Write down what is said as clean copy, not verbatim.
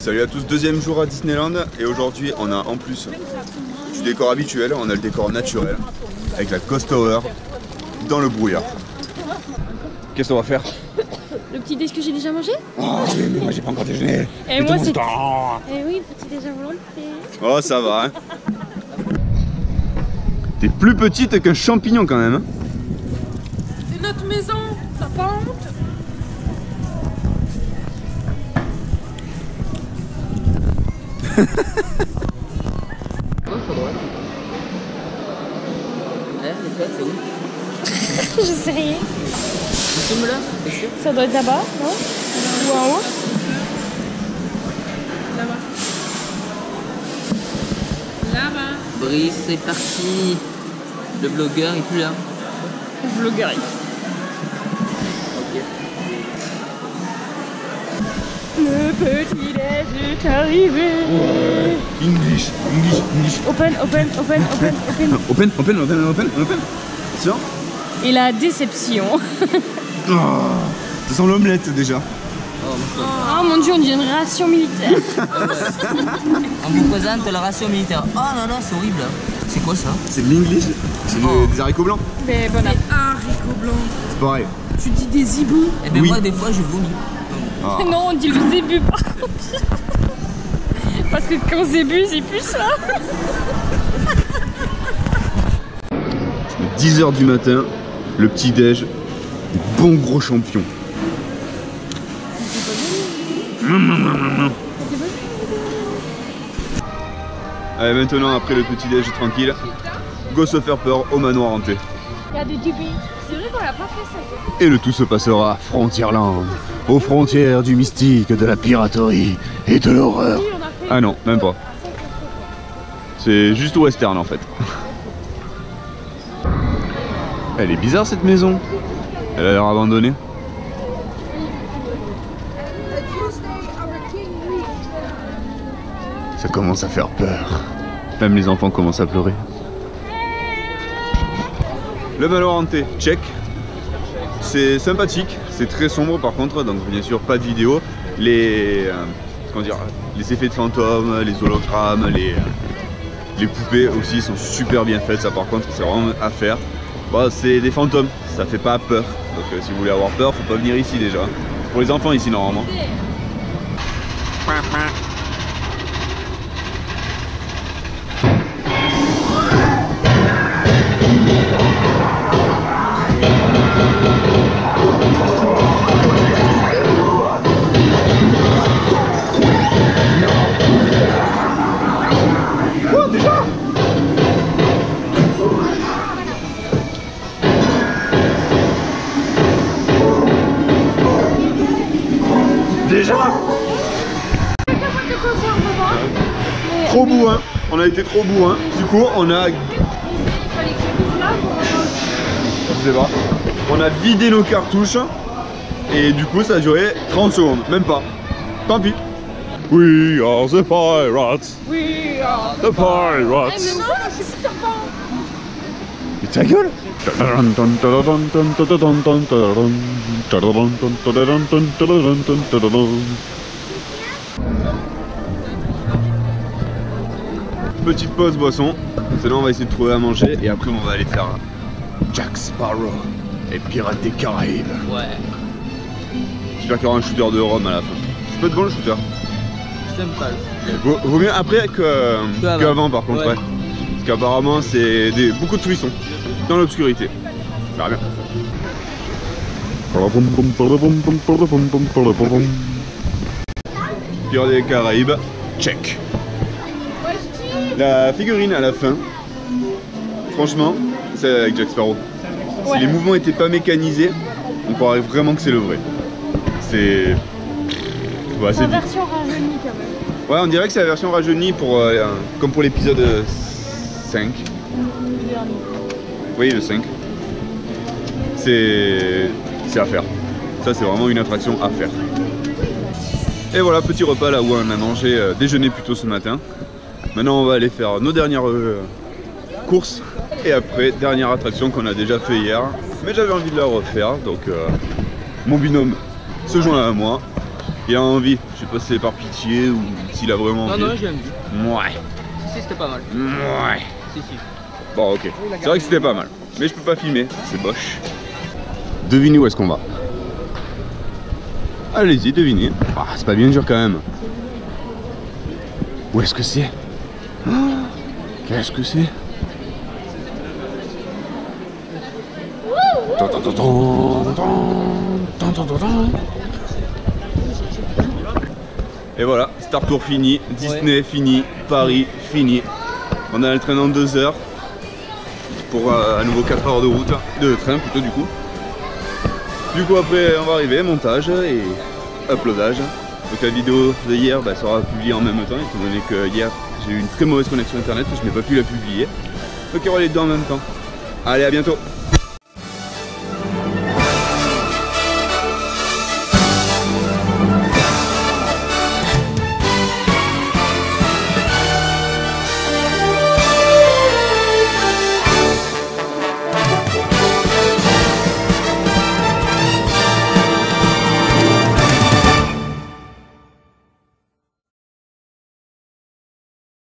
Salut à tous, deuxième jour à Disneyland et aujourd'hui on a en plus du décor habituel, on a le décor naturel avec la Ghost Tower dans le brouillard. Qu'est-ce qu'on va faire? Le petit déj que j'ai déjà mangé? Oh oui, mais moi j'ai pas encore déjeuné. Et moi c'est... Eh oui, le petit déj à volonté. Oh ça va hein. T'es plus petite qu'un champignon quand même hein. C'est notre maison, t'as pas honte? Je sais rien. Ça doit être là-bas, non? Ou en haut? Là-bas. Là-bas. Brice, c'est parti. Le blogueur est plus là. Le vlogger. Ok. Le petit déj est arrivé. Ouais. English. Open. Open. Tiens. Et la déception. Oh, ça sent l'omelette déjà. Oh mon dieu, on dirait une ration militaire. On vous présente la ration militaire. Oh là là, c'est horrible. C'est quoi ça? C'est de l'English. C'est des haricots blancs. Mais bon appétit. Haricots blancs. C'est pareil. Tu dis des hiboux? Eh ben Oui. moi des fois je vomis. Ah. Non, on dit le zébu par contre. Parce que quand zébu, c'est plus ça. 10 h du matin, le petit déj, des bons gros champions. Allez, maintenant après le petit déj tranquille, go se faire peur au manoir hanté. Il y a des débits. C'est vrai qu'on a pas fait ça. Et le tout se passera à Frontierland, aux frontières du mystique, de la piraterie et de l'horreur. Oui, on a fait. Ah non, même pas. C'est juste western en fait. Elle est bizarre cette maison. Elle a l'air abandonnée. Ça commence à faire peur. Même les enfants commencent à pleurer. Le manoir hanté, check. C'est sympathique, c'est très sombre par contre, donc bien sûr pas de vidéo. Les effets de fantômes, les hologrammes, les poupées aussi sont super bien faites, ça par contre c'est vraiment à faire. Bon, c'est des fantômes, ça fait pas peur, donc si vous voulez avoir peur, faut pas venir ici déjà. C'est pour les enfants ici normalement. Déjà trop bourrin, on a été trop bourrin, du coup on a... Je sais pas. On a vidé nos cartouches et du coup ça a duré 30 secondes, même pas. Tant pis. We are the pirates. We are The pirates. mais non, je suis Peter Pan. Mais ta gueule. Petite pause boisson. Maintenant on va essayer de trouver à manger et après on va aller faire Jack Sparrow et Pirates des Caraïbes. Ouais. J'espère qu'il y aura un shooter de rhum à la fin. Ça peut être bon le shooter. Sympa. Vaut mieux après qu'avant par contre. Ouais. Ouais. Parce qu'apparemment c'est beaucoup de frissons dans l'obscurité. On verra bien. Pirates des Caraïbes, check. La figurine à la fin, franchement, c'est avec Jack Sparrow. Ouais. Si les mouvements n'étaient pas mécanisés, on croirait vraiment que c'est le vrai. C'est... Ouais, C'est c'est la version rajeunie quand même. Ouais, on dirait que c'est la version rajeunie pour, comme pour l'épisode 5. Le dernier. Oui, le 5. C'est à faire. Ça, c'est vraiment une attraction à faire. Et voilà, petit repas là où on a mangé, déjeuner plutôt ce matin. Maintenant, on va aller faire nos dernières courses. Et après, dernière attraction qu'on a déjà fait hier. Mais j'avais envie de la refaire, donc mon binôme se joint à moi. Il a envie. Je sais pas si c'est par pitié ou s'il a vraiment envie. Non, j'ai envie. Ouais. Si, c'était pas mal. Ouais. Si. Bon, ok. C'est vrai que c'était pas mal. Mais je peux pas filmer, c'est boche. Devinez où est-ce qu'on va. Allez-y, devinez. Ah, c'est pas bien dur quand même. Où est-ce que c'est? Qu'est-ce que c'est? Et voilà, Star Tour fini, Disney fini, Paris fini. On a le train dans 2 heures pour à nouveau 4 heures de route, de train plutôt du coup. Du coup après on va arriver, montage et uploadage. Donc la vidéo de hier sera publiée en même temps étant donné que hier j'ai eu une très mauvaise connexion internet, je n'ai pas pu la publier. Donc il y aura les deux en même temps. Allez, à bientôt.